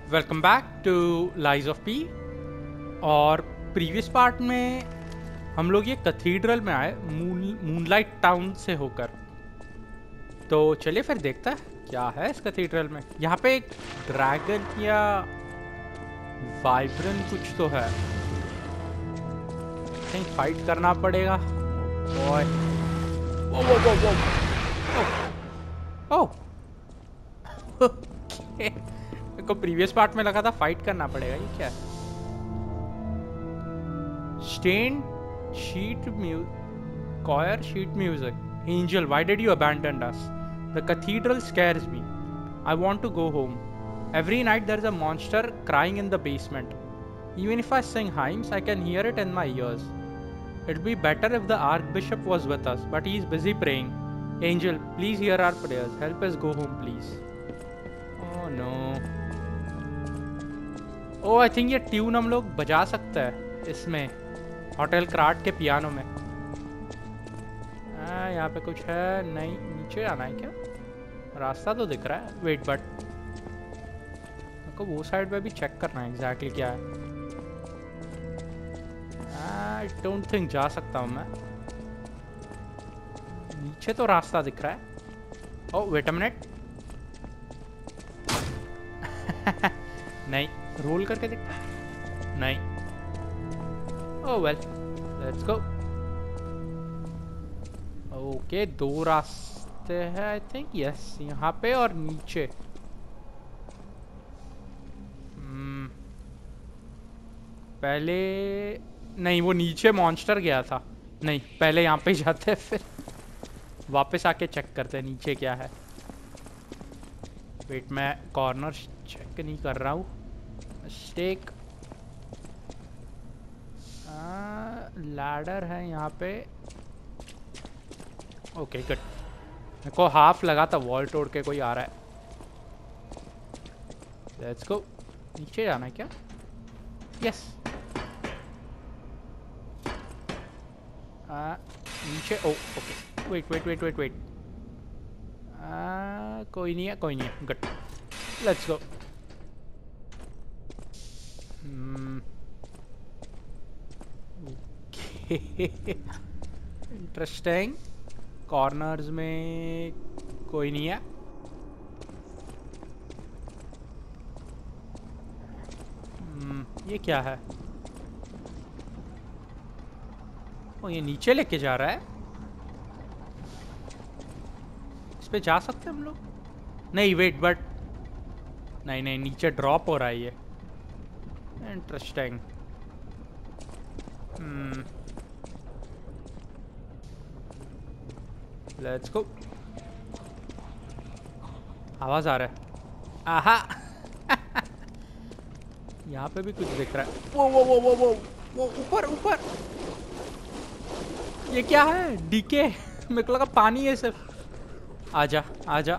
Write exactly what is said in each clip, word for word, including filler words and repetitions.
Welcome back to lies of P. और previous part में हम लोग ये कैथीड्रल में आए मून मूनलाइट टाउन से होकर। तो चलिए फिर देखते हैं क्या है इस कैथीड्रल में। यहाँ पे एक ड्रैगन या वाइब्रेंट कुछ तो है। थिंक फाइट करना पड़ेगा। ओए वो वो वो वो ओह ओके। मेरे को प्रीवियस पार्ट में लगा था फाइट करना पड़ेगा। ये क्या है? Stain sheet music choir sheet music. Angel, why did you abandon us? The cathedral scares me. I want to go home. Every night there's a monster crying in the basement. Even if I sing hymns, I can hear it in my ears. It'd be better if the archbishop was with us, but he's busy praying. Angel, please hear our prayers. Help us go home, please. Oh no. Oh, I think ये tune हम लोग बजा सकते हैं इसमें hotel क्राट के piano में। आ, यहाँ पे कुछ है नहीं। नीचे आना है क्या? रास्ता तो दिख रहा है। वेट बट मेरे को वो साइड पे भी चेक करना है एग्जैक्टली क्या है। आई डोंट थिंक जा सकता हूँ मैं। नीचे तो रास्ता दिख रहा है। Oh wait a minute. नहीं, रोल करके देख। नहीं। Oh well, let's go. Okay, दो रास्ते हैं आई थिंक। यस, यहाँ पे और नीचे। hmm. पहले नहीं, वो नीचे मॉन्स्टर गया था। नहीं, पहले यहाँ पे जाते हैं फिर वापस आके चेक करते हैं नीचे क्या है। वेट, मैं कॉर्नर चेक नहीं कर रहा हूँ। स्टेक लैडर है यहाँ पे। Okay good. मेरे को हाफ लगा था वॉल तोड़ के कोई आ रहा है। Let's go. नीचे जाना है क्या? यस। नीचे। Oh okay. Wait wait wait wait wait. कोई नहीं है, कोई नहीं है। Good, let's go. Interesting. Corners में कोई नहीं है। hmm, ये क्या है? ओ, ये नीचे लेके जा रहा है। इस पे जा सकते हैं हम लोग? नहीं वेट, बट नहीं नहीं, नीचे ड्रॉप हो रहा है ये। इंटरेस्टिंग। hmm. Let's go. आवाज आ रहा है। आहा। यहाँ पे भी कुछ दिख रहा है। वो वो वो वो वो वो ऊपर ऊपर। ये क्या है? डीके। मेरे को लगा पानी है सिर्फ। आजा आजा।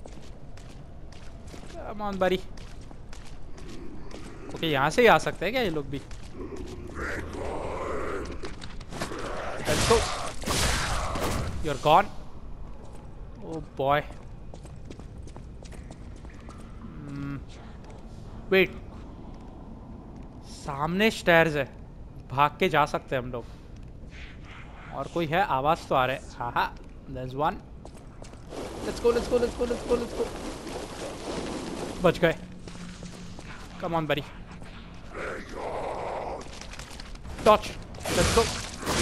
कम ऑन बड़ी। ओके, यहाँ से ही आ सकते हैं क्या ये लोग भी? Let's go. You are gone. Oh boy. Wait, सामने स्टेयर्स है, भाग के जा सकते हैं हम लोग। और कोई है? आवाज तो आ रहा है। हाँ, there's one. Let's go, let's go, let's go, let's go, let's go. बच गए। Come on, buddy. Torch. Let's go.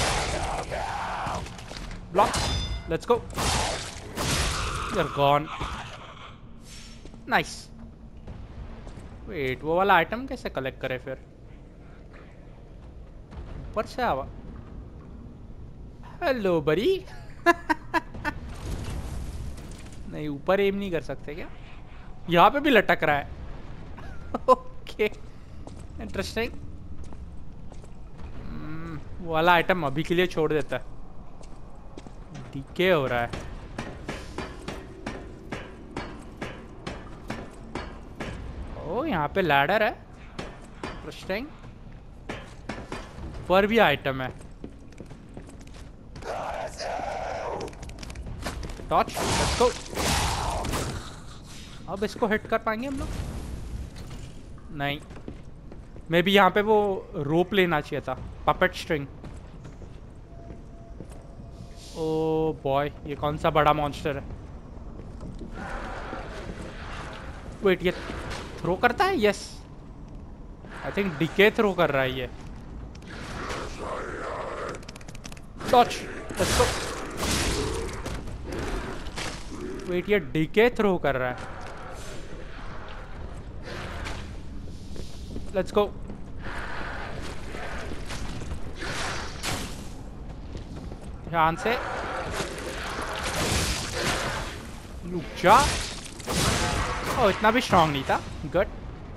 Block. Let's go. You're gone. Nice. Wait, वो वाला आइटम कैसे कलेक्ट करे फिर? ऊपर से आवा। हेलो बड़ी। नहीं, ऊपर एम नहीं कर सकते क्या? यहाँ पे भी लटक रहा है। Okay, interesting. वो वाला आइटम अभी के लिए छोड़ देता है। डीके हो रहा है। ओ, यहाँ पे लैडर है। इंटरेस्टिंग। ऊपर भी आइटम है। टॉर्च। Let's go. अब इसको हिट कर पाएंगे हम लोग? नहीं, मे बी यहाँ पे वो रोप लेना चाहिए था, पपेट स्ट्रिंग। ओ बॉय, ये कौन सा बड़ा मॉन्स्टर है? वेट, ये थ्रो करता है? Yes, I think DK throw कर रहा है ये। Dodge, let's go. वेट, ये डीके थ्रो कर रहा है। Let's go. ध्यान से, रुक जा। ओ, इतना भी स्ट्रांग नहीं था। गुड।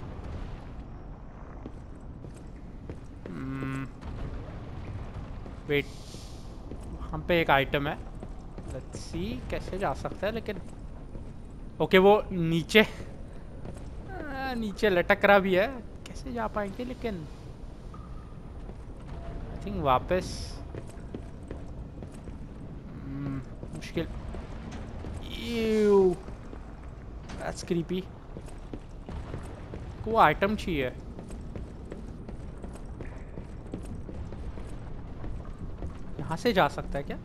वेट, हम पे एक आइटम है। लेट्स सी कैसे जा सकता है, लेकिन ओके वो नीचे आ, नीचे लटक रहा भी है। कैसे जा पाएंगे? लेकिन आई थिंक वापस hmm, मुश्किल। Ew, that's creepy। वो आइटम चाहिए। यहाँ से जा सकता है क्या?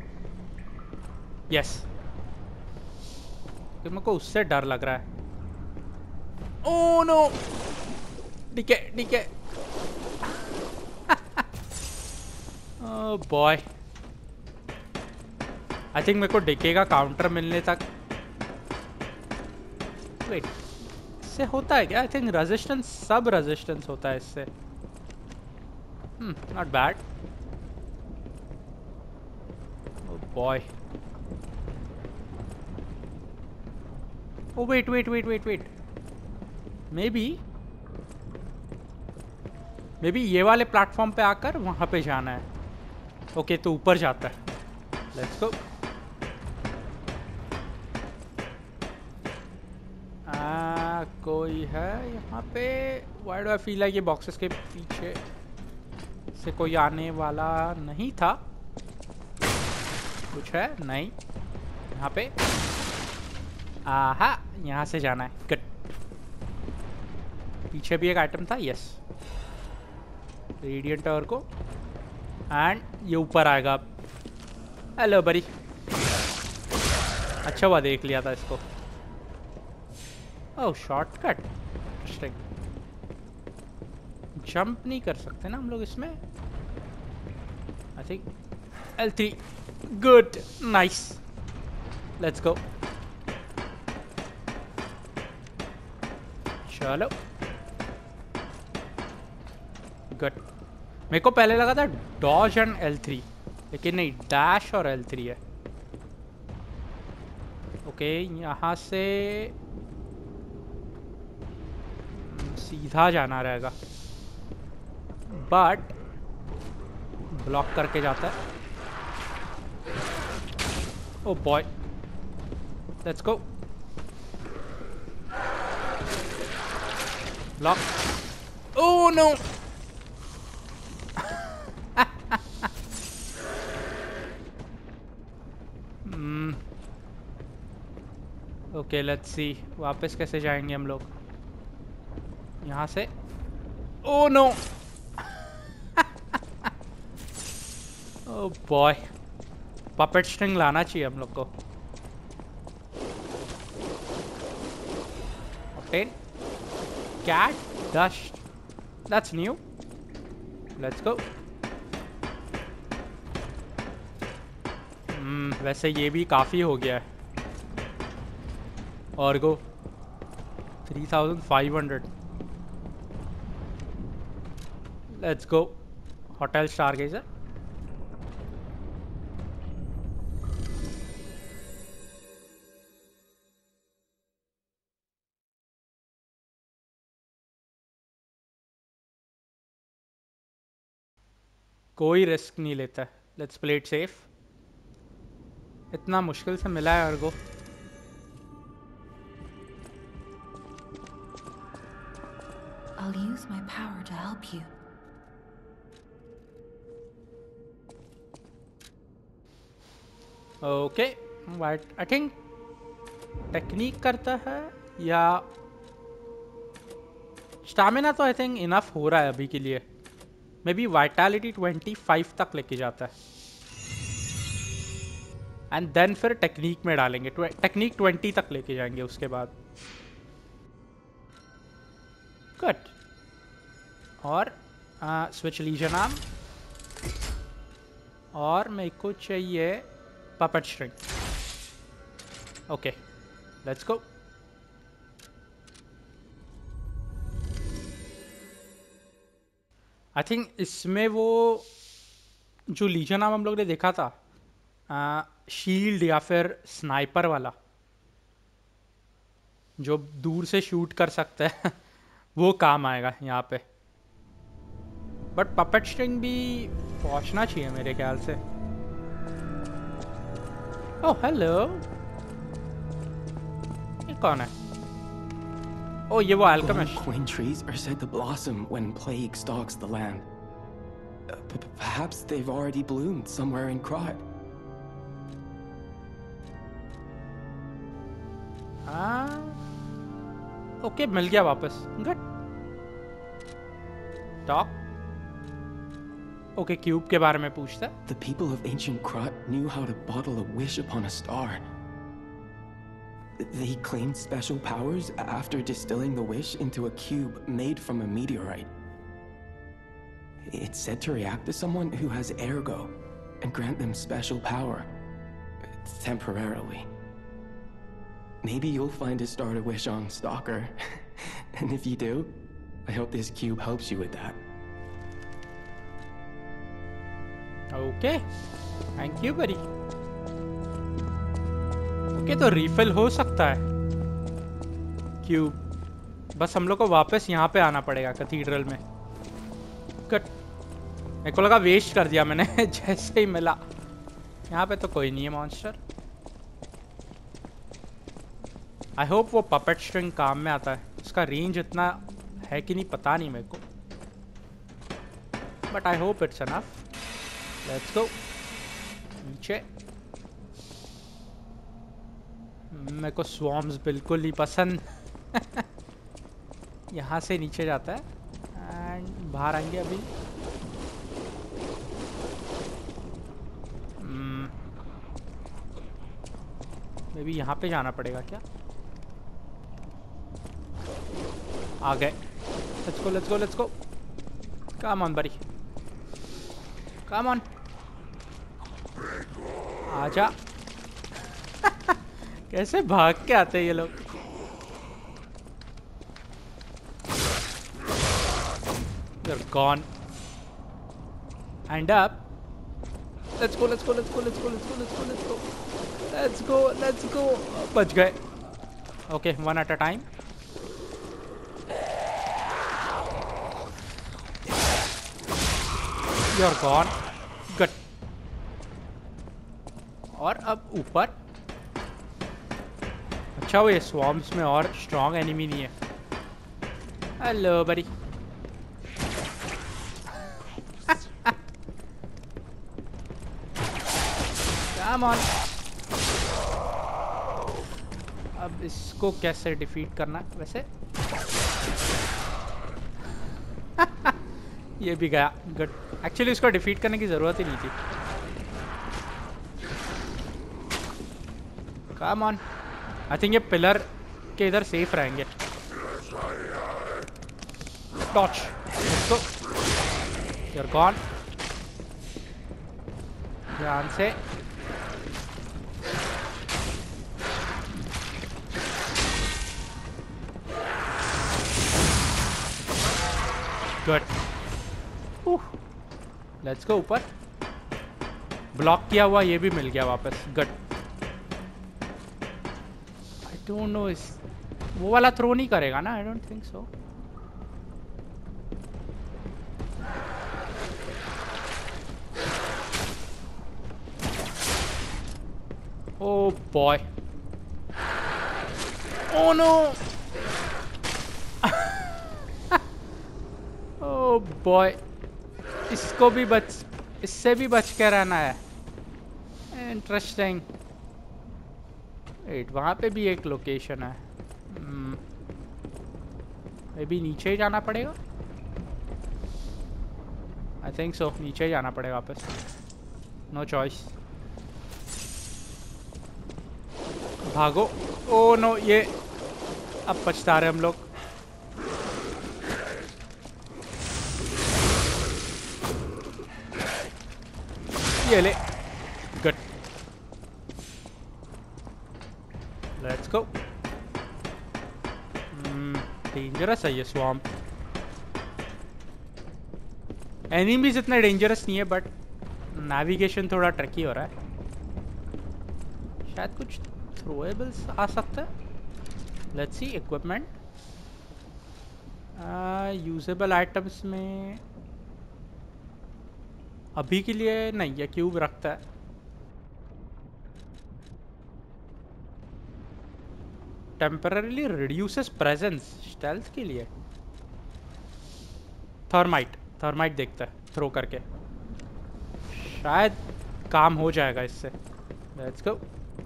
यस, तो मेरे को उससे डर लग रहा है। Oh no, DK DK. Oh boy, I think मेरे को डीके का काउंटर मिलने तक। वेट, इससे होता है क्या? आई थिंक रेजिस्टेंस, सब रेजिस्टेंस होता है इससे। Hmm, not bad. Oh boy. Oh wait wait wait wait wait, maybe maybe मे बी ये वाले प्लेटफॉर्म पे आकर वहां पे जाना है। ओके okay, तो ऊपर जाता है। लेट्स गो। आ, कोई है यहाँ पे? Why do I feel like ये बॉक्सेस के पीछे से कोई आने वाला नहीं था? कुछ है? नहीं। यहाँ पे आहा, यहाँ से जाना है। गुड। पीछे भी एक आइटम था। यस, रेडिएंट टावर को, एंड ये ऊपर आएगा अब। हेलो बड़ी, अच्छा हुआ देख लिया था इसको। ओह शॉर्टकट, इंटरेस्टिंग। जंप नहीं कर सकते ना हम लोग इसमें? I think L three. Good, nice, let's go. चलो गुड। मेरे को पहले लगा था डॉज एंड एल थ्री, लेकिन नहीं, डैश और एल थ्री है। ओके, यहाँ से सीधा जाना रहेगा, बट ब्लॉक करके जाता है। Oh boy, let's go. Block. Oh no. Okay, let's see वापस कैसे जाएंगे हम लोग यहाँ से। Oh no. Oh boy, puppet string लाना चाहिए हम लोग को। Octane, cat dust, that's new. Let's go. वैसे ये भी काफ़ी हो गया है। Ergo three thousand five hundred. Let's go. Hotel stargazer. कोई रिस्क नहीं लेता है। Let's play it safe. इतना मुश्किल से मिला है Ergo. I'll use my power to help you. Okay, I think technique करता है या स्टामिना तो आई थिंक इनफ हो रहा है अभी के लिए। May be vitality twenty five तक लेके जाता है, एंड देन फिर टेक्निक में डालेंगे। टेक्निक ट्वेंटी तक लेके जाएंगे उसके बाद। गुड। और स्विच लीजन आर्म, और मेरे को चाहिए puppet string. Okay, let's go. I think इसमें वो जो लीजन आर्म हम लोग ने देखा था, आ, शील्ड या फिर स्नाइपर वाला जो दूर से शूट कर सकता है वो काम आएगा यहाँ पे। बट पपेट स्ट्रिंग भी पहुंचना चाहिए मेरे ख्याल से। ओह हेलो, ये कौन है? ओह ये वो alchemist. Queen trees are said to blossom when plague stalks the land. Uh, p- perhaps they've already bloomed somewhere in Krot. हाँ, ओके मिल गया वापस। गुड। टॉक। ओके, क्यूब के बारे में पूछता। The people of ancient Krot knew how to bottle a wish upon a star. They claimed special powers after distilling the wish into a cube made from a meteorite. It's said to react to someone who has ergo and grant them special power, temporarily. Maybe you'll find a start a wish on Stalker. And if you do, I hope this cube helps you with that. Okay, thank you buddy. Okay, तो refill हो सकता है cube, बस हम लोग को वापस यहाँ पे आना पड़ेगा कैथीड्रल में। कट, मेरे को लगा वेस्ट कर दिया मैंने जैसे ही मिला। यहाँ पे तो कोई नहीं है मॉन्स्टर। आई होप वो पपेट स्ट्रिंग काम में आता है। उसका रेंज इतना है कि नहीं पता नहीं मेरे को, but I hope it's enough. Let's go नीचे। मेरे को स्वॉर्म्स बिल्कुल नहीं पसंद यहाँ से नीचे जाता है एंड बाहर आएंगे अभी। मे बी यहाँ पे जाना पड़ेगा क्या? आ गए। Let's go let's go let's go. Come on buddy, come on, आजा कैसे भाग के आते हैं ये लोग। You're gone. And up. Let's go, let's go, let's go, let's go, let's go, let's go, let's go. Let's go, let's go. बच गए। Okay, one at a time. You're gone. Good. और अब ऊपर। अच्छा, वो ये स्वॉर्म्स में और स्ट्रॉन्ग एनिमी नहीं है। हेलो बड़ी। Come on. अब इसको कैसे डिफीट करना है वैसे? ये भी गया। गुड। एक्चुअली इसको डिफीट करने की जरूरत ही नहीं थी। Come on. आई थिंक ये पिलर के इधर सेफ रहेंगे। टॉर्च। इसको You're gone. ध्यान से। गुड। लेट्स गो ऊपर। ब्लॉक किया हुआ ये भी मिल गया वापस। गुड। आई डोंट नो, इस वो वाला थ्रो नहीं करेगा ना? I don't think so. Oh boy. Oh no. Oh boy. इसको भी बच, इससे भी बच के रहना है। इंटरेस्टिंग। वेट, वहाँ पे भी एक लोकेशन है। hmm. मे बी नीचे ही जाना पड़ेगा। आई थिंक सो, नीचे ही जाना पड़ेगा वापस, नो चॉइस। भागो। ओ नो, ये अब पछता रहे हम लोग। ये ले, गुड, लेट्स गो। डेंजरस है ये स्वैम्प। एनिमीज इतने डेंजरस नहीं है, बट नेविगेशन थोड़ा ट्रिकी हो रहा है। शायद कुछ थ्रोएबल्स आ सकता है। Let's see, equipment, usable items में अभी के लिए नहीं, ये क्यूब रखता है। टेम्पररीली रिड्यूसेस प्रेजेंस, स्टेल्थ के लिए। थर्माइट, थर्माइट देखता है थ्रो करके, शायद काम हो जाएगा इससे। Let's go.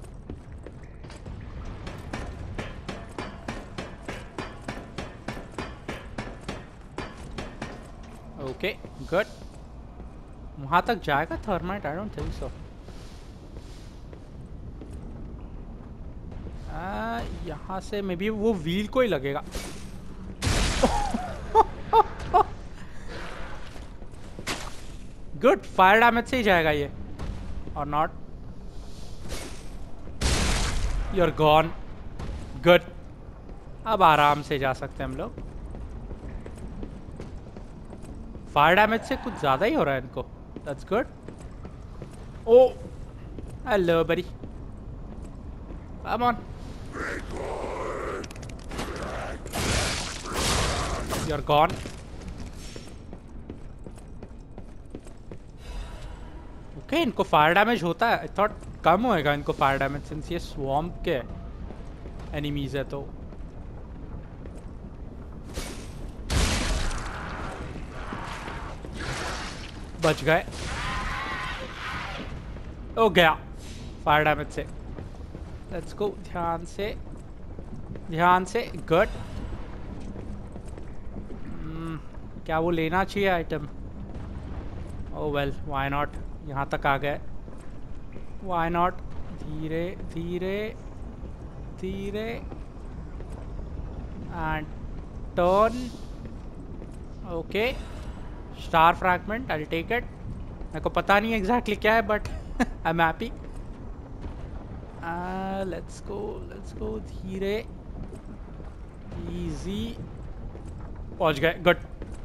ओके गुड, वहां तक जाएगा thermite? I don't think so. यहाँ से मे बी वो व्हील को ही लगेगा। गुड, फायर डैमेज से ही जाएगा ये, और not. You are gone. Good, अब आराम से जा सकते हैं हम लोग। फायर डैमेज से कुछ ज्यादा ही हो रहा है इनको। That's good. Oh hello buddy, come on, you are gone. Okay, इनको फायर डैमेज होता है। आई थॉट कम होएगा इनको फायर डैमेज, सिंस ये स्वैम्प के एनिमीज है। तो बच गए। ओ गया फायर डैमेज से। लेट्स गो, ध्यान से, ध्यान से, गुड। hmm, क्या वो लेना चाहिए item? Oh well, why not. यहाँ तक आ गए, व्हाई नॉट। धीरे धीरे धीरे and turn. Okay, star fragment, I take it. मेरे को पता नहीं एग्जैक्टली क्या है, but I am happy. Let's go, let's go, धीरे, इजी, पहुंच गए। गुड।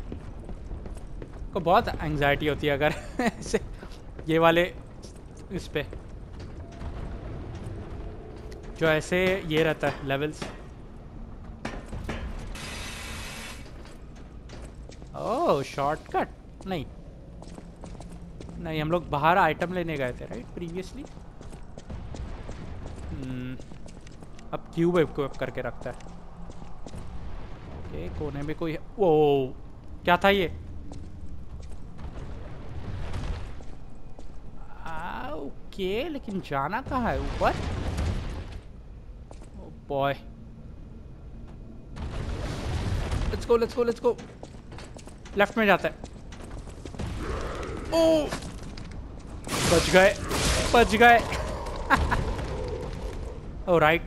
को बहुत एंजाइटी होती है अगर ऐसे ये वाले इस पे जो ऐसे ये रहता है लेवल्स। ओह, शॉर्टकट नहीं, नहीं, हम लोग बाहर आइटम लेने गए थे राइट प्रीवियसली। अब क्यूब इक्विप करके रखता है। ओके, कोने में कोई है। ओ, क्या था ये? आ, ओके, लेकिन जाना कहाँ है? ऊपर? Oh boy, let's go, let's go, let's go. Left में जाता है। ओ, बच गए, बच गए। Oh right,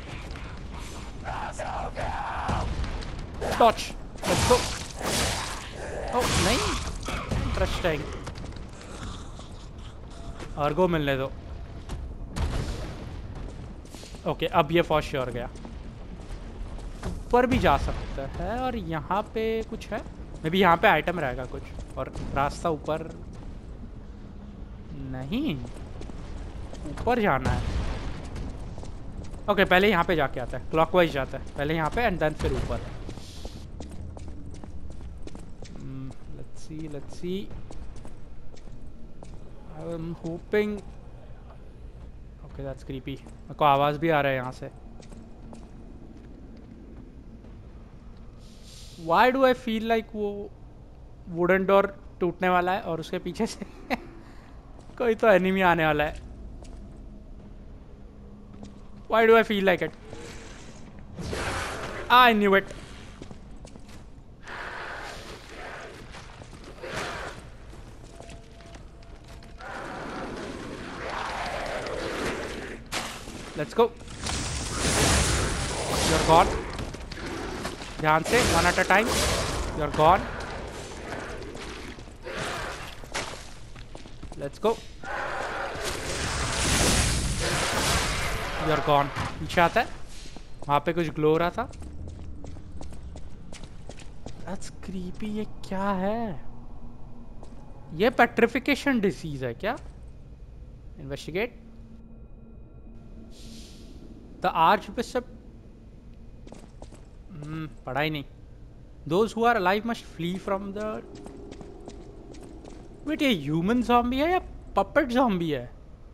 torch, let's go. Oh नहीं, इंटरेस्टिंग। अर्गो मिलने दो। ओके, अब ये फॉर श्योर गया। ऊपर भी जा सकता है, और यहाँ पे कुछ है मे बी, यहाँ पे आइटम रहेगा कुछ, और रास्ता ऊपर नहीं, ऊपर जाना है। ओके okay, पहले यहाँ पे जाके आता है, क्लॉकवाइज जाता है, पहले यहाँ पे एंड देन फिर ऊपर। Let's see, let's see, I am hoping. Okay, that's creepy. मेरे को आवाज भी आ रहा है यहाँ से। Why do I feel like वो वुडन डोर टूटने वाला है और उसके पीछे से कोई तो एनिमी आने वाला है? Why do I feel like it? I knew it. Let's go. You are gone. ध्यान से, one at a time. You are gone. Let's go. You are gone. पीछे आता है, वहां पे कुछ ग्लो हो रहा था। That's creepy। ये क्या है? ये पेट्रिफिकेशन डिसीज है क्या? Investigate. The archbishop. Hmm पढ़ा ही नहीं। Those who are alive must flee from the। Wait, ये ह्यूमन ज़ॉम्बी है या पपेट ज़ॉम्बी है?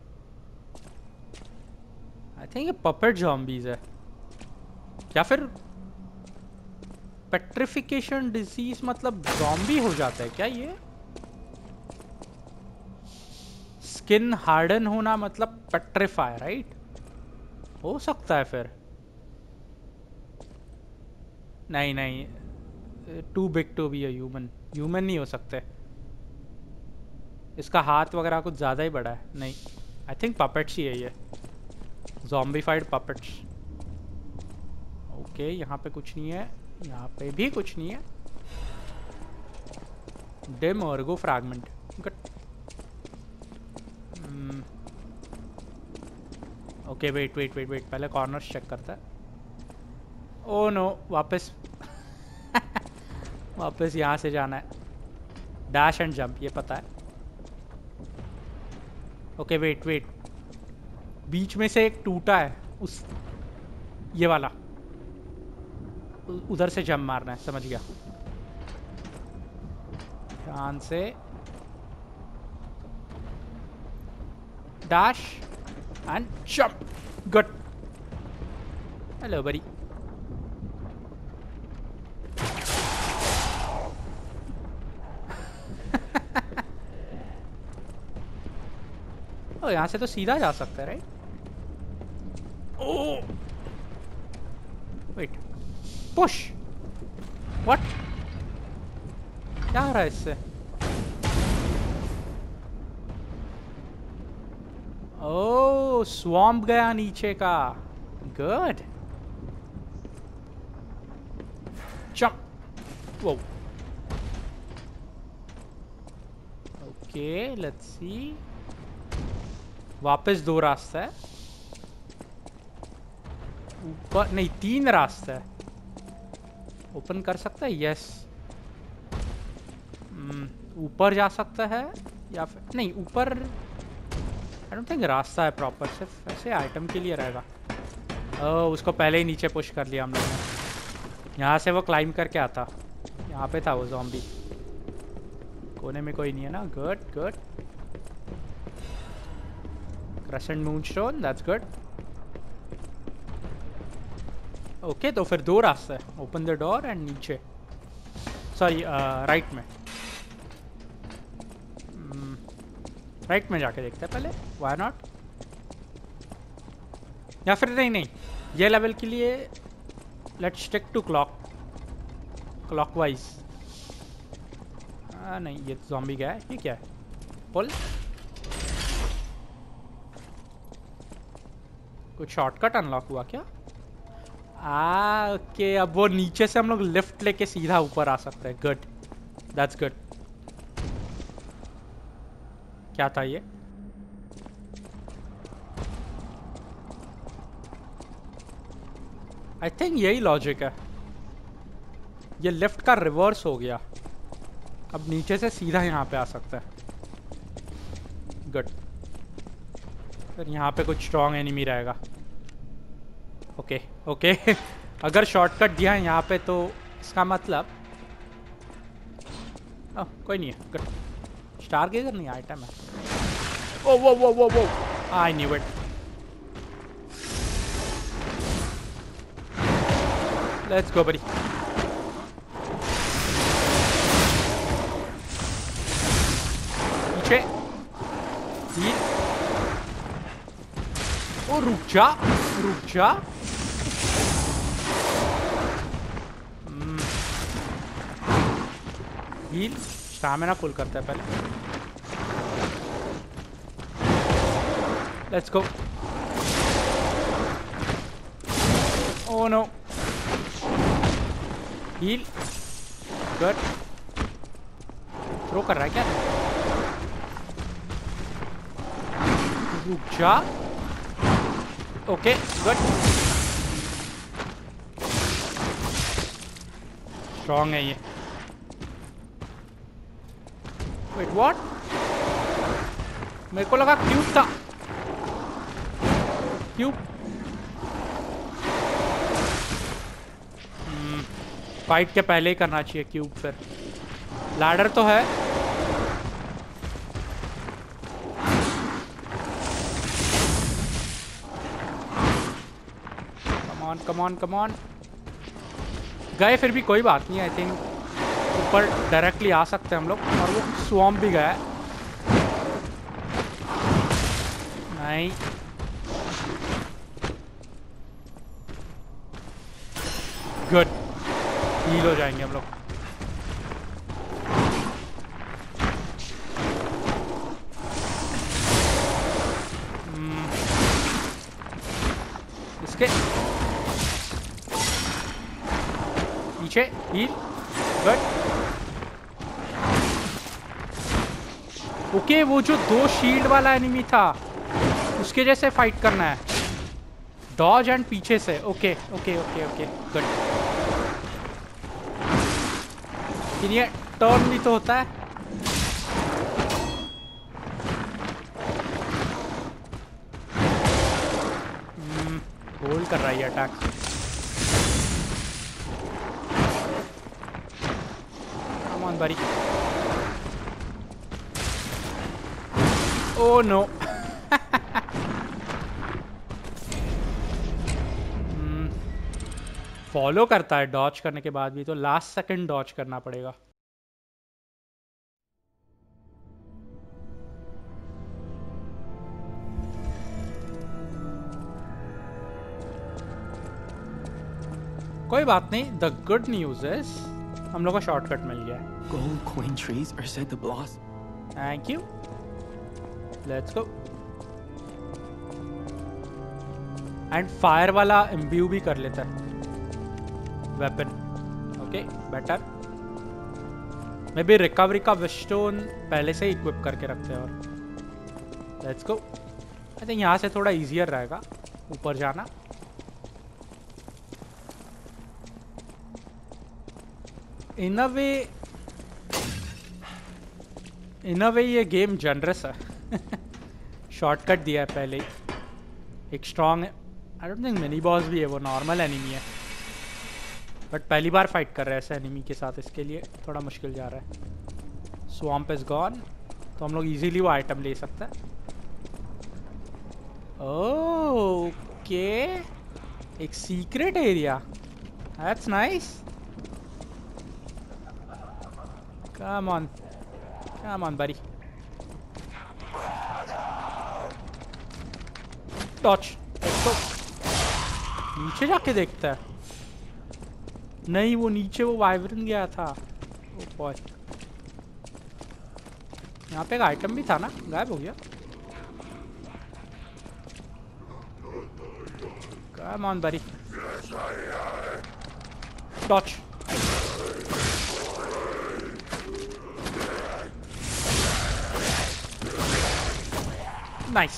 आई थिंक ये पपेट ज़ॉम्बीज है, या फिर पेट्रिफिकेशन डिजीज मतलब ज़ॉम्बी हो जाता है क्या ये? स्किन हार्डन होना मतलब पेट्रिफाई, राइट? हो सकता है फिर। नहीं नहीं, too big to be a human. Human नहीं हो सकते, इसका हाथ वगैरह कुछ ज़्यादा ही बड़ा है। नहीं, आई थिंक पपेट्स ही है ये, ज़ॉम्बीफाइड पपेट्स। ओके, यहाँ पे कुछ नहीं है, यहाँ पे भी कुछ नहीं है। Dim ergo fragment. Okay wait wait wait wait, पहले कॉर्नर्स चेक करता है। ओ नो, वापस वापस यहाँ से जाना है। डैश एंड जंप, ये पता है। ओके वेट वेट, बीच में से एक टूटा है, उस ये वाला, उधर से जंप मारना है। समझ गया। ध्यान से। Dash and jump. Good. Hello buddy. Oh, यहाँ से तो सीधा जा सकता है, right? Oh wait, push. What? क्या हो रहा है इससे? ओह, स्वॉम्प गया नीचे का। गुड। जंप। वो ओके, लेट्स सी। वापस दो रास्ता है ऊपर। नहीं, तीन रास्ता है। ओपन कर सकता है? यस। ऊपर जा सकता है या फिर नहीं, ऊपर आई डोंट थिंक रास्ता है प्रॉपर, सिर्फ ऐसे आइटम के लिए रहेगा। ओह, उसको पहले ही नीचे पुश कर लिया हम लोगों ने। यहाँ से वो क्लाइंब करके आता। यहाँ पे था वो ज़ॉम्बी। कोने में कोई नहीं है ना? Good good. Crescent moonstone, that's good. Okay, तो फिर दो रास्ते हैं। ओपन द डोर एंड नीचे, सॉरी राइट में। राइट hmm, में जाके देखते हैं पहले, व्हाई नॉट? या फिर नहीं नहीं, ये लेवल के लिए let's stick to clock clockwise. नहीं, ये ज़ॉम्बी गया है। ये क्या है? पुल। कुछ शॉर्टकट अनलॉक हुआ क्या? आ, ओके, अब वो नीचे से हम लोग लिफ्ट लेके सीधा ऊपर आ सकते हैं। Good, that's good. क्या था ये? आई थिंक यही लॉजिक है। ये लिफ्ट का रिवर्स हो गया, अब नीचे से सीधा यहाँ पे आ सकता है। गुड। फिर यहाँ पे कुछ स्ट्रॉन्ग एनिमी रहेगा। ओके ओके अगर शॉर्टकट दिया है यहाँ पे तो इसका मतलब ओह, कोई नहीं है। गुड। स्टार गेजर नहीं, आइटम है। ओ वो वो वो वो I knew it. Let's go buddy. पीछे। ओ रुक जा, रुक जा। हील, स्टैमिना फुल करता है पहले। Let's go. Oh no, heal, good. Throw कर रहा है क्या? रुक जा। ओके गुड, स्ट्रॉन्ग है ये। Wait what? मेरे को लगा क्यूब था। क्यूब फाइट के पहले ही करना चाहिए क्यूब। फिर लैडर तो है। Come on come on come on. गए फिर भी कोई बात नहीं। आई थिंक ऊपर डायरेक्टली आ सकते हैं हम लोग। और वो स्वॉम्प भी गया है। नहीं, गुड, हील हो जाएंगे हम लोग। hmm. इसके पीछे हील, गुड। ओके, वो जो दो शील्ड वाला एनिमी था उसके जैसे फाइट करना है। डॉज एंड पीछे से। Okay okay okay okay good. ये टर्न भी तो होता है। होल्ड कर रहा है ये attack. Come on buddy। Oh no. Follow करता है डॉच करने के बाद भी, तो लास्ट सेकंड डॉच करना पड़ेगा। कोई बात नहीं। द गुड न्यूज इज हम लोग को शॉर्टकट मिल गया है। Gold coin trees are said to blossom. Thank you, let's go. And fire वाला इम्ब्यू भी कर लेता है वेपन। Okay better. मे बी रिकवरी का विस्टोन पहले से ही इक्विप करके रखते हैं। और लेट्स गो। आई थिंक यहाँ से थोड़ा इजियर रहेगा ऊपर जाना। इन अ वे इन अ वे ये गेम जनरस है। शॉर्टकट दिया है पहले ही। एक strong, I don't think mini boss भी है, वो नॉर्मल एनिमी है। बट पहली बार फाइट कर रहे हैं ऐसे एनिमी के साथ, इसके लिए थोड़ा मुश्किल जा रहा है। स्वैम्प इज गॉन, तो हम लोग इजीली वो आइटम ले सकते हैं। ओके, एक secret area, that's nice. Come on come on buddy। Torch, let's go. नीचे जाके देखता है। नहीं, वो नीचे वो वाइब्रेंट गया था। ओ बॉय, यहाँ पे एक आइटम भी था ना, गायब हो गया। Come on buddy। Torch, nice.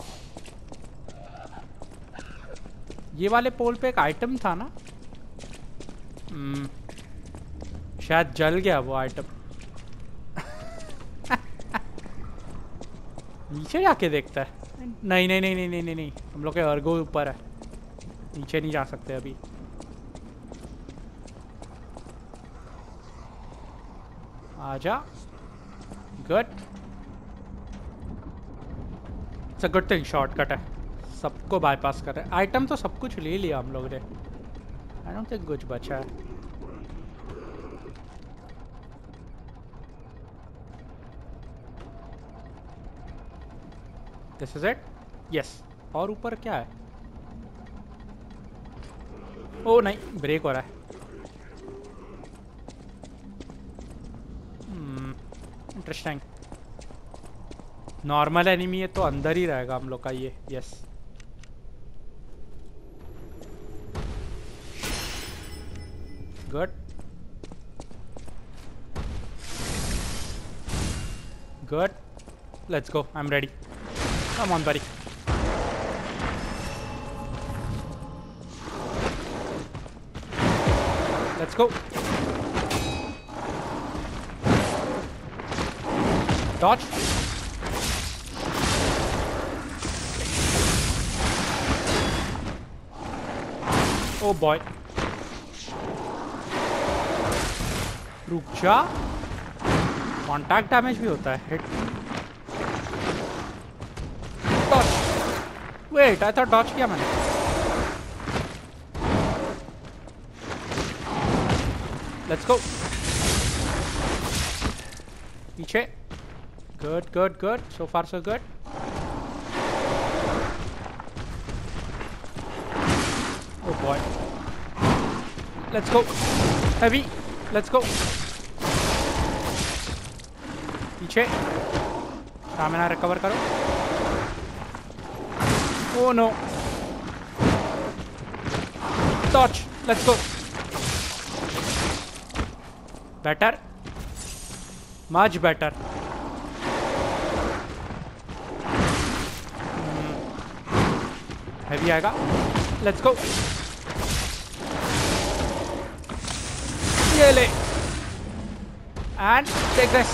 ये वाले पोल पे एक आइटम था ना। hmm. शायद जल गया वो आइटम। नीचे जाके देखता है। नहीं नहीं नहीं नहीं नहीं नहीं नहीं, हम लोग के अर्गो ऊपर है, नीचे नहीं जा सकते अभी। आजा, good. It's a good thing shortcut है, सबको बाईपास कर रहे हैं। आइटम तो सब कुछ ले लिया हम लोग ने। आई डोंट थिंक कुछ बचा है। This is it, yes. और ऊपर क्या है? ओ नहीं, ब्रेक हो रहा है। इंटरेस्टिंग। नॉर्मल एनिमी है तो अंदर ही रहेगा हम लोग का ये। Yes, Good. Good. Let's go. I'm ready. Come on, buddy. Let's go. Dodge. Oh boy. रुक जा. Contact damage भी होता है. Hit. Dodge. Wait, I thought dodge किया मैंने. Let's go. पीछे. Good, good, good. So far, so good. Oh boy. Let's go. Heavy. Let's go. पीछे. Stamina recover करो. Oh no. Dodge. Let's go. Better. Much better. Heavy आएगा. Let's go. ये ले. And take this.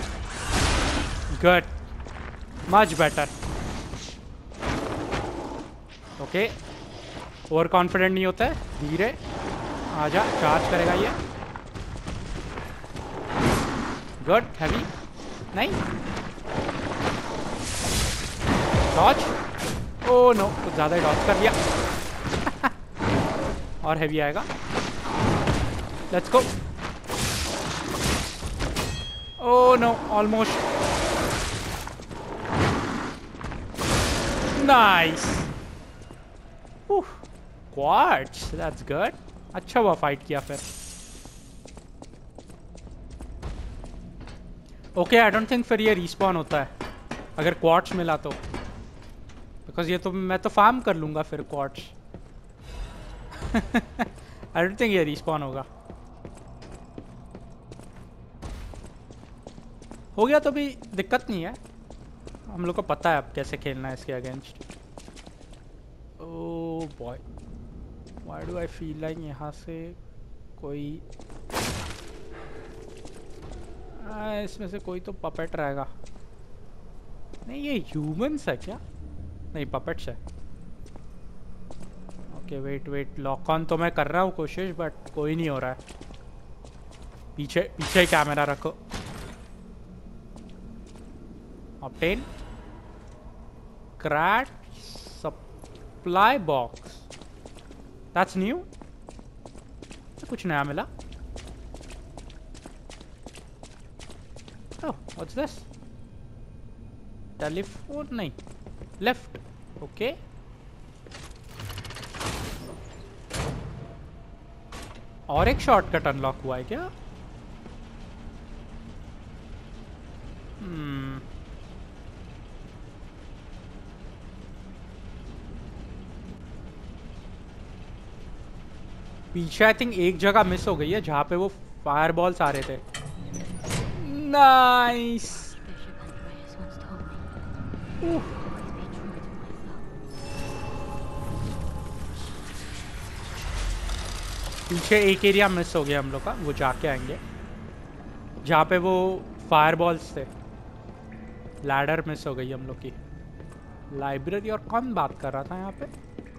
Good. Much better. Okay. Overconfident नहीं होता है. धीरे. आजा. चार्ज करेगा ये. Good. Heavy. नहीं. Dodge. Oh no. कुछ ज़्यादा ही dodge कर लिया. और heavy आएगा. Let's go. Oh no. Almost. Nice. Whew. Quartz. That's good. अच्छा हुआ fight किया फिर. ओके आई डोंट थिंक फिर ये रिस्पॉन होता है अगर क्वार्ट्स मिला तो, बिकॉज ये तो मैं तो फार्म कर लूंगा फिर क्वार्ट्स. आई डोंट थिंक ये रिस्पॉन होगा. हो गया तो भी दिक्कत नहीं है, हम लोग को पता है अब कैसे खेलना है इसके against. Oh boy, why do I feel like यहाँ से कोई आ, इसमें से कोई तो पपेट रहेगा. नहीं ये ह्यूमंस है क्या? नहीं पपेट्स है. Okay wait wait, lock on तो मैं कर रहा हूँ कोशिश, बट कोई नहीं हो रहा है. पीछे पीछे कैमरा रखो. Obtain crate supply box, that's new. कुछ नया मिला. Oh, what's this? Telephone नहीं, left. Okay. और एक शॉर्टकट अनलॉक हुआ है क्या? hmm. पीछे आई थिंक एक जगह मिस हो गई है जहाँ पे वो फायर बॉल्स आ रहे थे. नाइस. पीछे एक एरिया मिस हो गया हम लोग का, वो जाके आएंगे जहाँ पे वो फायर बॉल्स थे. लैडर मिस हो गई हम लोग की. लाइब्रेरी. और कौन बात कर रहा था यहाँ पे?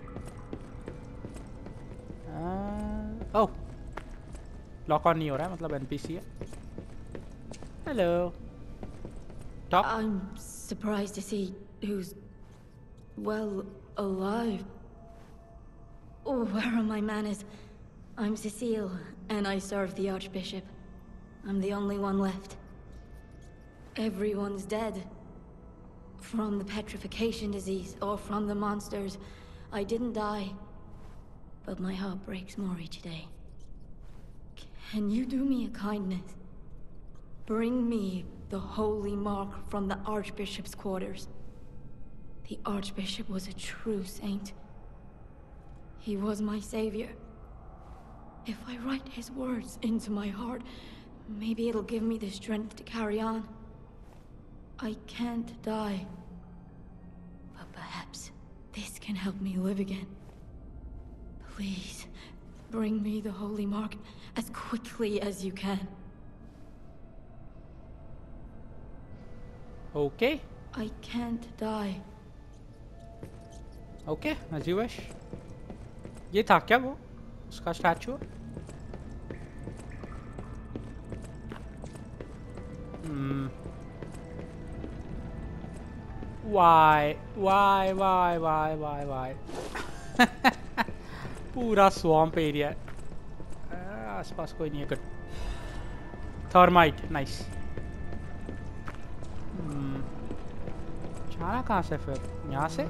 ओह लॉक ऑन नहीं हो रहा है, मतलब एनपीसी है. Hello. Talk. I'm surprised to see who's, well, alive. Oh, where are my manners? I'm Cecile, and I serve the Archbishop. I'm the only one left. Everyone's dead. From the petrification disease, or from the monsters. I didn't die. But my heart breaks more each day. Can you do me a kindness? Bring me the holy mark from the Archbishop's quarters. The Archbishop was a true saint. He was my savior. If I write his words into my heart, maybe it'll give me the strength to carry on. I can't die. But perhaps this can help me live again. Please, bring me the Holy Mark as quickly as you can. Okay. I can't die. Okay, as you wish. ये था क्या वो उसका statue? Hmm. Why? Why? Why? Why? Why? Why? पूरा swamp area है। आसपास कोई नहीं है। good. Thermite, nice. Hmm. जाना कहाँ से फिर? यहाँ से?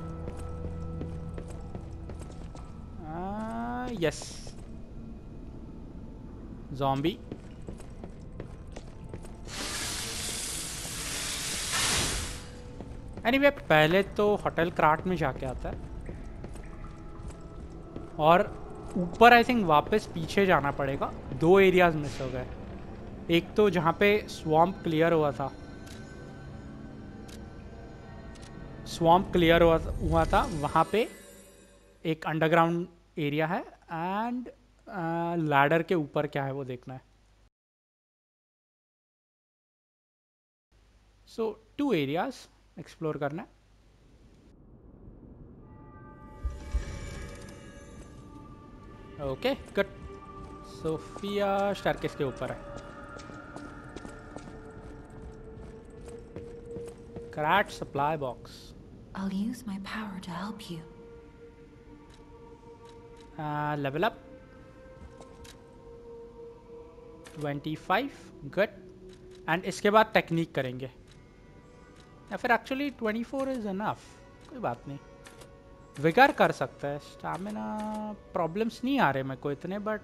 Ah, yes. Zombie. Anyway anyway, पहले तो होटल क्राट में जाके आता है और ऊपर आई थिंक वापस पीछे जाना पड़ेगा। दो एरियाज मिस हो गए। एक तो जहाँ पे स्वैम्प क्लियर हुआ था स्वैम्प क्लियर हुआ, हुआ था वहाँ पे एक अंडरग्राउंड एरिया है एंड लैडर के ऊपर क्या है वो देखना है। सो टू एरियाज एक्सप्लोर करना है। Okay good. सोफिया स्टारकेस के ऊपर है। Crate supply box. I'll use my power to help you. Level up पच्चीस गुड। एंड इसके बाद टेक्निक करेंगे या फिर एक्चुअली चौबीस इज इनफ। कोई बात नहीं, विगर कर सकता है। स्टैमिना प्रॉब्लम्स नहीं आ रहे मेरे को इतने, but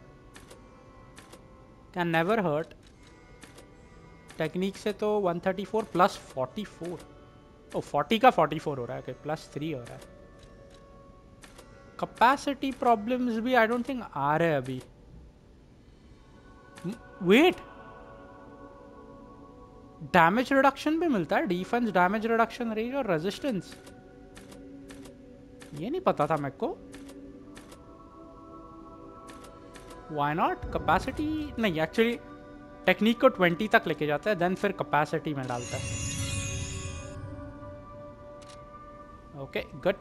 can never hurt. Technique से तो एक सौ चौंतीस प्लस चौवालीस, ओ चालीस का चौवालीस हो रहा है कि प्लस थ्री हो रहा है। कैपेसिटी प्रॉब्लम्स भी आई डोंट थिंक आ रहे अभी। वेट, डैमेज रिडक्शन भी मिलता है। डिफेंस, डैमेज रिडक्शन, रेंज और रेजिस्टेंस। ये नहीं पता था मेरे को। Why not? कैपेसिटी नहीं, एक्चुअली टेक्निक को बीस तक लेके जाता है, देन फिर कैपेसिटी में डालता है। Okay good.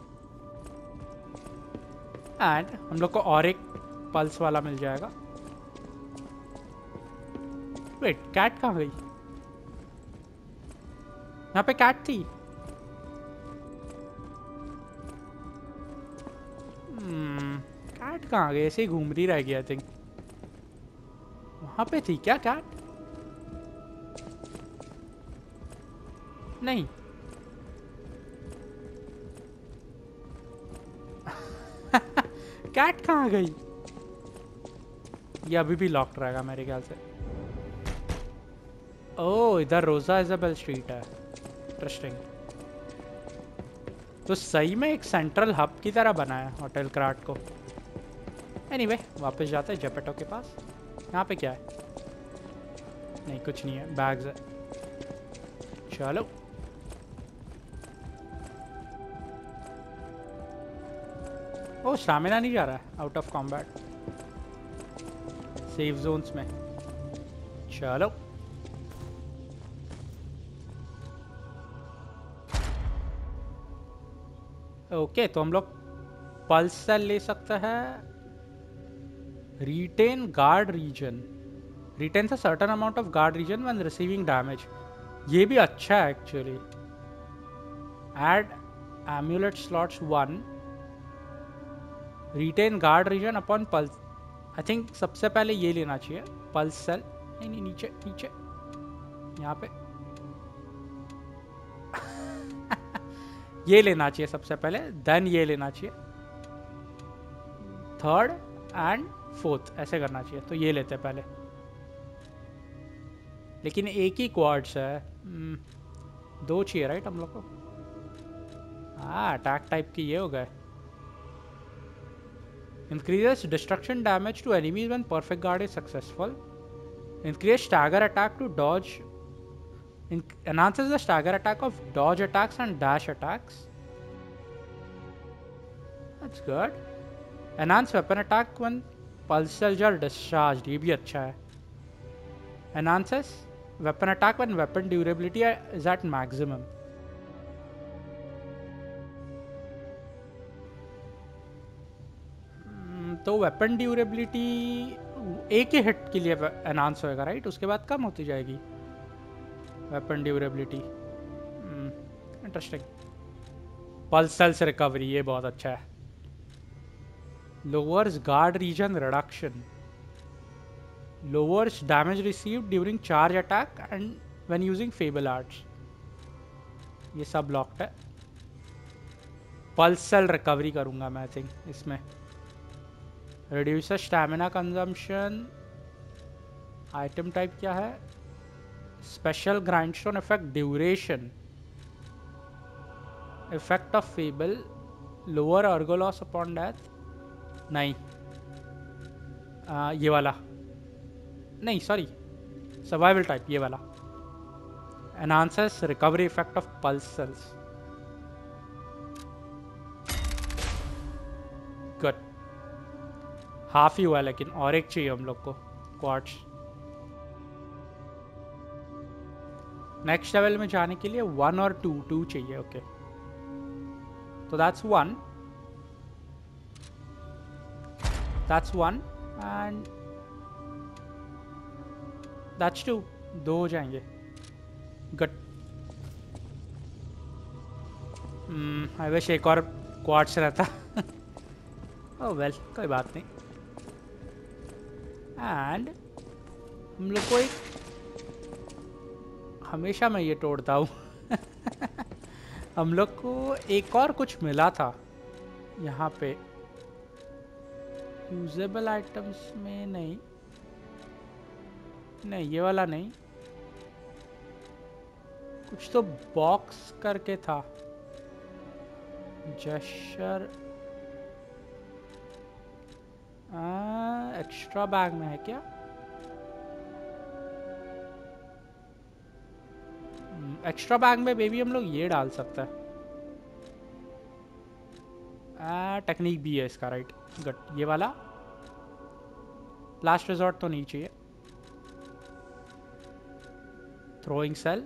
एंड हम लोग को और एक पल्स वाला मिल जाएगा। वेट, कैट कहाँ गई? यहाँ पे कैट थी। hmm, कैट कहाँ गई? ऐसे ही घूम रही रह गई आई थिंक। वहां पे थी क्या कैट? नहीं। कैट कहाँ गई? ये अभी भी लॉक्ड रहेगा मेरे ख्याल से। ओह, इधर रोजा इजाबेल स्ट्रीट है। इंटरेस्टिंग। तो सही में एक सेंट्रल हब की तरह बना है होटल क्राट को। एनीवे anyway, वापस जाते हैं जेपेटो के पास। यहाँ पे क्या है? नहीं, कुछ नहीं है, बैग्स है। चलो ओ, स्टैमिना नहीं जा रहा है। Out of combat, safe zones में। चलो ओके okay, तो हम लोग पल्स सेल ले सकते हैं। Retain guard regen, retain a certain amount of guard regen when receiving damage. ये भी अच्छा है actually. Add amulet slots one, retain guard regen upon pulse. I think सबसे पहले ये लेना चाहिए पल्स सेल। नहीं नहीं, नीचे नीचे यहाँ पे ये लेना चाहिए सबसे पहले, देन ये लेना चाहिए, थर्ड एंड फोर्थ ऐसे करना चाहिए। तो ये लेते हैं पहले, लेकिन एक ही क्वाड्स है। दो चाहिए राइट हम लोग को। हाँ, अटैक टाइप की ये हो गए। Increases destruction damage to enemies when perfect guard is successful. Increase stagger attack to dodge. In enhances the stagger attack of dodge attacks and dash attacks. That's good. Enhance weapon attack when pulse cells are discharged. ये भी अच्छा है. Enhances weapon attack when weapon durability is at maximum. तो weapon durability एक ही hit के लिए enhance होएगा राइट, उसके बाद कम होती जाएगी weapon durability. Interesting. Pulse cells recovery, ये बहुत अच्छा है. Lowers guard regen reduction. Lowers damage received during charge attack and when using fable arts. ये सब लॉक्ड है. पल्स सेल रिकवरी करूंगा मैं आई थिंक इसमें. Reduces stamina consumption. Item type क्या है? Special grindstone effect duration. Effect of fable. Lower ergo loss upon death. नहीं. आ, ये वाला. नहीं sorry. Survival type ये वाला. Enhances recovery effect of pulse cells. Good. Half ही हुआ लेकिन और एक चाहिए हम लोग को क्वार्ट्स. नेक्स्ट लेवल में जाने के लिए वन और टू टू चाहिए. ओके तो that's one that's one and that's two. दो हो जाएंगे. गुड. आई विश एक और क्वार्ट्स रहता. ओह वेल कोई बात नहीं. एंड हम लोग को एक, हमेशा मैं ये तोड़ता हूँ. हम लोग को एक और कुछ मिला था यहाँ पे. यूजेबल आइटम्स में नहीं नहीं ये वाला नहीं. कुछ तो बॉक्स करके था. जेस्चर एक्स्ट्रा बैग में है क्या? एक्स्ट्रा बैग में बेबी हम लोग ये डाल सकते हैं. टेक्निक भी है इसका राइट. गुड. ये वाला लास्ट रिजॉर्ट तो नहीं चाहिए. Throwing cell.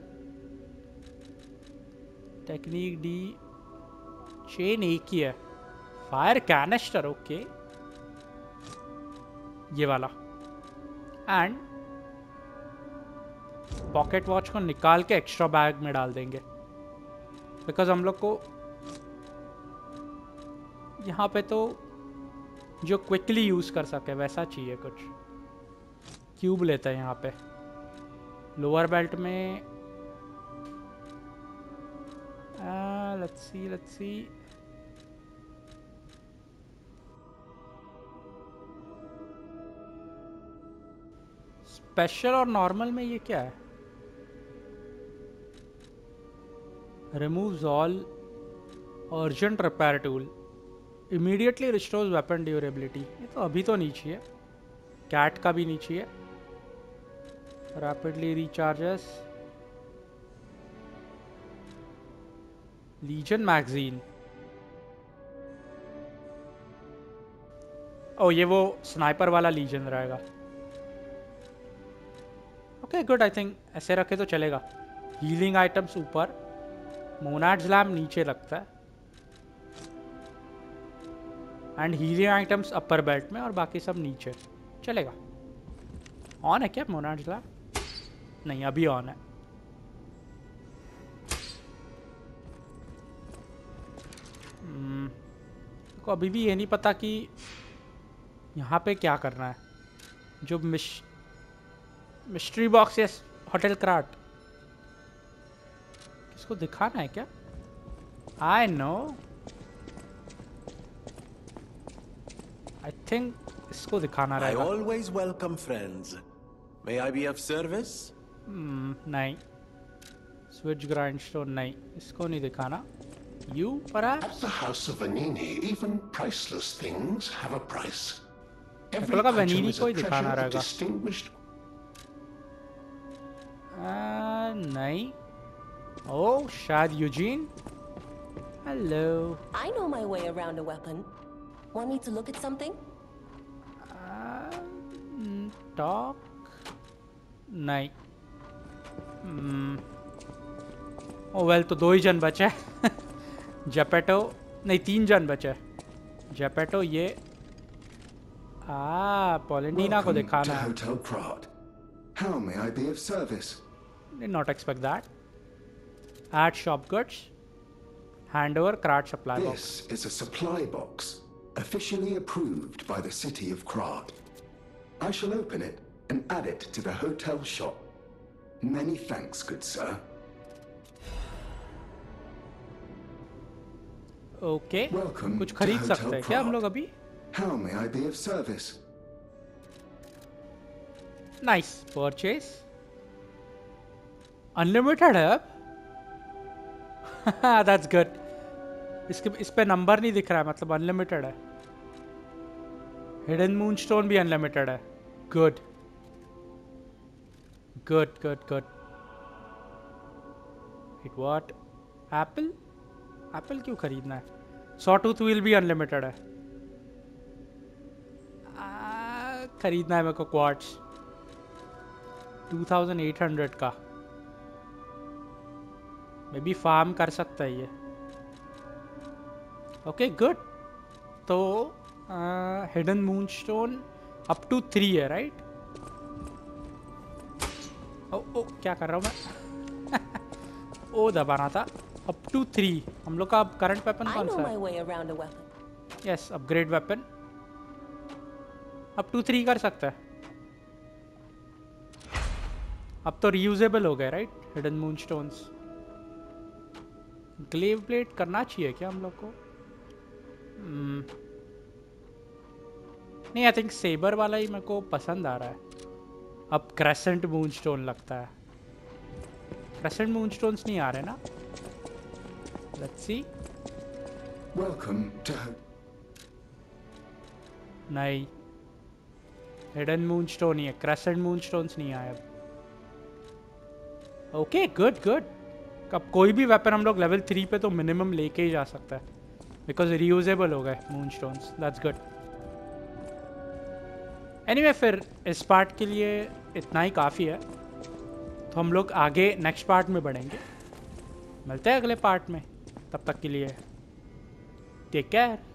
Technique D. Chain एक ही है. Fire canister. ओके ये वाला. एंड पॉकेट वॉच को निकाल के एक्स्ट्रा बैग में डाल देंगे बिकॉज हम लोग को यहाँ पे तो जो क्विकली यूज कर सके वैसा चाहिए कुछ. क्यूब लेते हैं यहाँ पे. लोअर बेल्ट में let's see let's see special और नॉर्मल में ये क्या है? Removes all urgent repair tool. Immediately restores weapon durability. ये तो अभी तो नहीं चाहिए. कैट का भी नहीं चाहिए. Rapidly recharges. Legion magazine. Oh ये वो स्नाइपर वाला लीजन रहेगा. Okay good. आई थिंक ऐसे रखे तो चलेगा. हीलिंग आइटम्स ऊपर. मोनाड्स लैम्प नीचे लगता है. And healing items upper belt में और बाकी सब नीचे. चलेगा. ऑन है क्या मोनाड्स लैम्प? नहीं अभी ऑन है. hmm, को अभी भी ये नहीं पता कि यहाँ पे क्या करना है. जो मिश मिस्ट्री बॉक्स या होटल क्राफ्ट किसको दिखाना है क्या? I know. आई थिंक इसको दिखाना रहेगा. I always welcome friends. May I be of service? hmm, नहीं. स्विच ग्राइंडस्टोन नहीं. इसको नहीं दिखाना. You perhaps? At the House of Vanini, even priceless things have a price. मेरे को लगा वनीनी को ही दिखाना रहेगा। distinguished. Uh, नहीं। Oh, शायद Eugene. Hello. I know my way around a weapon. Want me to look at something? Uh, talk? नहीं। Hmm. Oh well, तो दो ही जन बचे। जेपेटो नहीं, तीन जन बचे। जेपेटो ये आ पोलेंटीना को दिखाना है। Hotel Krat. How may I be of service? Did not expect that. Add shop goods. Hand over Krat supply box. This is a supply box, officially approved by the city of Krat. I shall open it and add it to the hotel shop. Many thanks, good sir. Okay. Welcome कुछ to खरीद Hotel सकते हैं क्या हम Krat. लोग अभी? How may I be of service? Nice purchase. Unlimited है अब? That's good. इसके इस पे नंबर नहीं दिख रहा है, मतलब अनलिमिटेड है। हिडन मूनस्टोन भी अनलिमिटेड है। Good good good good. It what? Apple? Apple क्यों खरीदना है? सॉटूथ व्हील भी अनलिमिटेड है। आ, खरीदना है मेरे को quartz two thousand eight hundred का। मे बी फार्म कर सकता है ये। Okay good. तो hidden moonstone up to three है, राइट? ओ ओ क्या कर रहा हूँ मैं? ओ दबाना था। Up to three. हम लोग का अब करंट वेपन I कौन know सा my है? way around a weapon. Yes, upgrade weapon. Up to three कर सकता है। अब तो रीयूजेबल हो गए, right? Hidden moonstones. Glaive plate करना चाहिए क्या हम लोग को? hmm. नहीं, आई थिंक सेबर वाला ही मेरे को पसंद आ रहा है। अब क्रेसेंट मूनस्टोन लगता है। क्रेसेंट मूनस्टोन्स नहीं आ रहे ना? Let's see. Welcome to. नहीं, हिडन मूनस्टोन ही है, क्रेसेंट मूनस्टोन्स नहीं आए अब। Okay good good. अब कोई भी वेपन हम लोग लेवल थ्री पे तो मिनिमम लेके ही जा सकता है, बिकॉज रीयूजेबल हो गए मूनस्टोन्स। That's good. एनीवे, फिर इस पार्ट के लिए इतना ही काफ़ी है। तो हम लोग आगे नेक्स्ट पार्ट में बढ़ेंगे। मिलते हैं अगले पार्ट में। तब तक के लिए टेक केयर।